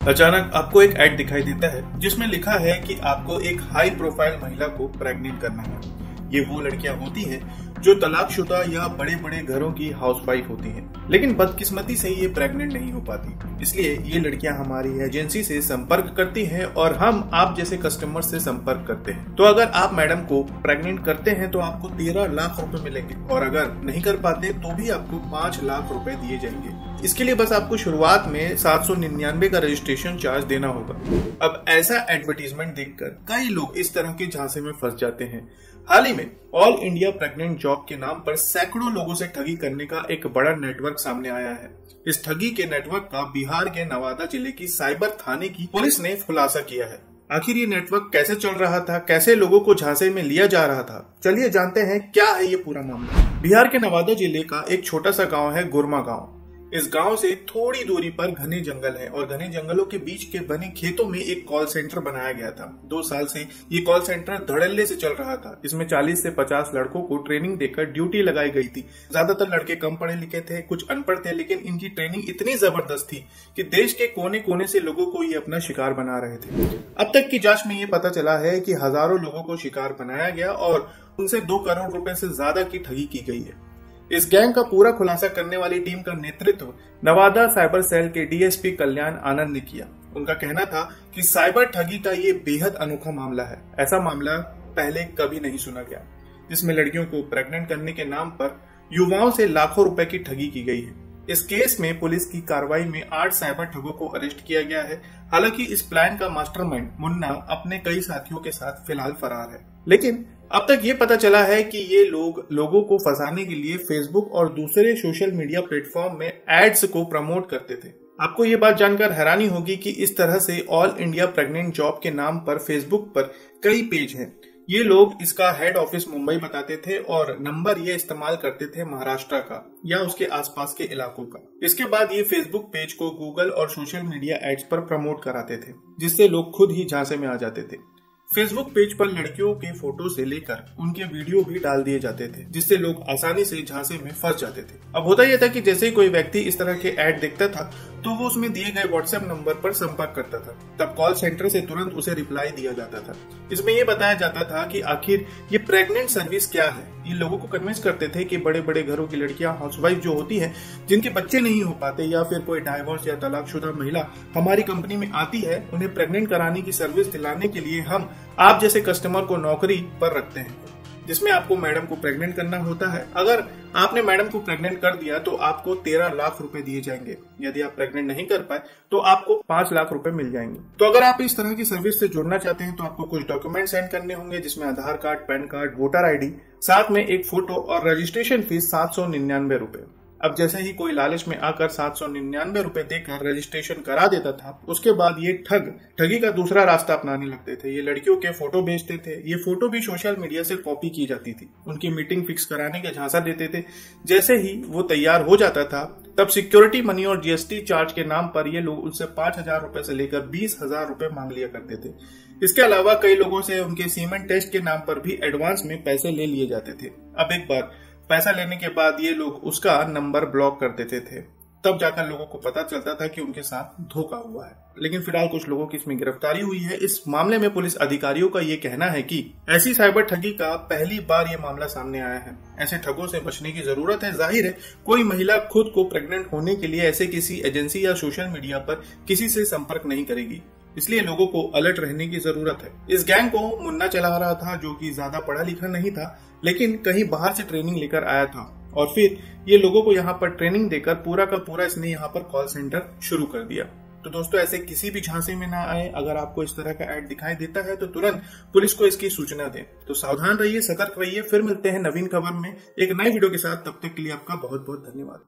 अचानक आपको एक ऐड दिखाई देता है जिसमें लिखा है कि आपको एक हाई प्रोफाइल महिला को प्रेग्नेंट करना है। ये वो लड़कियां होती हैं जो तलाकशुदा या बड़े बड़े घरों की हाउसवाइफ होती हैं, लेकिन बदकिस्मती से ये प्रेग्नेंट नहीं हो पाती। इसलिए ये लड़कियां हमारी एजेंसी से संपर्क करती हैं और हम आप जैसे कस्टमर से संपर्क करते हैं। तो अगर आप मैडम को प्रेग्नेंट करते हैं तो आपको 13 लाख रुपए मिलेंगे और अगर नहीं कर पाते तो भी आपको 5 लाख रुपए दिए जाएंगे। इसके लिए बस आपको शुरुआत में 799 का रजिस्ट्रेशन चार्ज देना होगा। अब ऐसा एडवर्टीजमेंट देखकर कई लोग इस तरह के झांसे में फंस जाते हैं। हाल ही में ऑल इंडिया प्रेग्नेंट जॉब के नाम पर सैकड़ों लोगों से ठगी करने का एक बड़ा नेटवर्क सामने आया है। इस ठगी के नेटवर्क का बिहार के नवादा जिले की साइबर थाने की पुलिस ने खुलासा किया है। आखिर ये नेटवर्क कैसे चल रहा था, कैसे लोगों को झांसे में लिया जा रहा था, चलिए जानते हैं क्या है ये पूरा मामला। बिहार के नवादा जिले का एक छोटा सा गांव है गुरमा गांव। इस गांव से थोड़ी दूरी पर घने जंगल है और घने जंगलों के बीच के बने खेतों में एक कॉल सेंटर बनाया गया था। 2 साल से ये कॉल सेंटर धड़ल्ले से चल रहा था। इसमें 40 से 50 लड़कों को ट्रेनिंग देकर ड्यूटी लगाई गई थी। ज्यादातर लड़के कम पढ़े लिखे थे, कुछ अनपढ़ थे, लेकिन इनकी ट्रेनिंग इतनी जबरदस्त थी कि देश के कोने कोने से लोगों को ये अपना शिकार बना रहे थे। अब तक की जांच में ये पता चला है कि हजारों लोगों को शिकार बनाया गया और उनसे 2 करोड़ रुपए से ज्यादा की ठगी की गई है। इस गैंग का पूरा खुलासा करने वाली टीम का नेतृत्व नवादा साइबर सेल के डीएसपी कल्याण आनंद ने किया। उनका कहना था कि साइबर ठगी का ये बेहद अनोखा मामला है। ऐसा मामला पहले कभी नहीं सुना गया जिसमें लड़कियों को प्रेग्नेंट करने के नाम पर युवाओं से लाखों रुपए की ठगी की गई है। इस केस में पुलिस की कार्रवाई में 8 साइबर ठगों को अरेस्ट किया गया है। हालांकि इस प्लान का मास्टरमाइंड मुन्ना अपने कई साथियों के साथ फिलहाल फरार है, लेकिन अब तक ये पता चला है कि ये लोग लोगों को फंसाने के लिए फेसबुक और दूसरे सोशल मीडिया प्लेटफॉर्म में एड्स को प्रमोट करते थे। आपको ये बात जानकर हैरानी होगी कि इस तरह से ऑल इंडिया प्रेग्नेंट जॉब के नाम पर फेसबुक पर कई पेज हैं। ये लोग इसका हेड ऑफिस मुंबई बताते थे और नंबर ये इस्तेमाल करते थे महाराष्ट्र का या उसके आसपास के इलाकों का। इसके बाद ये फेसबुक पेज को गूगल और सोशल मीडिया एड्स पर प्रमोट कराते थे, जिससे लोग खुद ही झांसे में आ जाते थे। फेसबुक पेज पर लड़कियों के फोटो से लेकर उनके वीडियो भी डाल दिए जाते थे, जिससे लोग आसानी से झांसे में फंस जाते थे। अब होता यह था कि जैसे ही कोई व्यक्ति इस तरह के ऐड देखता था तो वो उसमें दिए गए व्हाट्सएप नंबर पर संपर्क करता था। तब कॉल सेंटर से तुरंत उसे रिप्लाई दिया जाता था। इसमें यह बताया जाता था कि आखिर ये प्रेग्नेंट सर्विस क्या है। ये लोगों को कन्विंस करते थे कि बड़े बड़े घरों की लड़कियां, हाउसवाइफ जो होती है, जिनके बच्चे नहीं हो पाते या फिर कोई डाइवोर्स या तलाकशुदा महिला हमारी कंपनी में आती है, उन्हें प्रेग्नेंट कराने की सर्विस दिलाने के लिए हम आप जैसे कस्टमर को नौकरी पर रखते हैं, जिसमें आपको मैडम को प्रेग्नेंट करना होता है। अगर आपने मैडम को प्रेग्नेंट कर दिया तो आपको 13 लाख रुपए दिए जाएंगे। यदि आप प्रेग्नेंट नहीं कर पाए तो आपको 5 लाख रुपए मिल जाएंगे। तो अगर आप इस तरह की सर्विस से जुड़ना चाहते हैं तो आपको कुछ डॉक्यूमेंट सेंड करने होंगे, जिसमें Aadhaar card, PAN card, voter ID, साथ में एक फोटो और रजिस्ट्रेशन फीस 799 रुपए। अब जैसे ही कोई लालच में आकर 799 रुपए देकर रजिस्ट्रेशन करा देता था, उसके बाद ये ठगी का दूसरा रास्ता अपनाने लगते थे। ये लड़कियों के फोटो भेजते थे। ये फोटो भी सोशल मीडिया से कॉपी की जाती थी। उनकी मीटिंग फिक्स कराने के झांसा देते थे। जैसे ही वो तैयार हो जाता था तब सिक्योरिटी मनी और जीएसटी चार्ज के नाम पर ये लोग उनसे 5,000 रुपए से लेकर 20,000 रुपए मांग लिया करते थे। इसके अलावा कई लोगों से उनके सीमेंट टेस्ट के नाम पर भी एडवांस में पैसे ले लिए जाते थे। अब एक बार पैसा लेने के बाद ये लोग उसका नंबर ब्लॉक कर देते थे। तब जाकर लोगों को पता चलता था कि उनके साथ धोखा हुआ है। लेकिन फिलहाल कुछ लोगों की इसमें गिरफ्तारी हुई है। इस मामले में पुलिस अधिकारियों का ये कहना है कि ऐसी साइबर ठगी का पहली बार ये मामला सामने आया है। ऐसे ठगों से बचने की जरूरत है। जाहिर है कोई महिला खुद को प्रेग्नेंट होने के लिए ऐसे किसी एजेंसी या सोशल मीडिया पर किसी से संपर्क नहीं करेगी, इसलिए लोगों को अलर्ट रहने की जरूरत है। इस गैंग को मुन्ना चला रहा था, जो कि ज्यादा पढ़ा लिखा नहीं था, लेकिन कहीं बाहर से ट्रेनिंग लेकर आया था और फिर ये लोगों को यहाँ पर ट्रेनिंग देकर पूरा का पूरा इसने यहाँ पर कॉल सेंटर शुरू कर दिया। तो दोस्तों, ऐसे किसी भी झांसे में ना आए। अगर आपको इस तरह का ऐड दिखाई देता है तो तुरंत पुलिस को इसकी सूचना दें। तो सावधान रहिए, सतर्क रहिए। फिर मिलते हैं नवीन खबर में एक नए वीडियो के साथ। तब तक के लिए आपका बहुत बहुत धन्यवाद।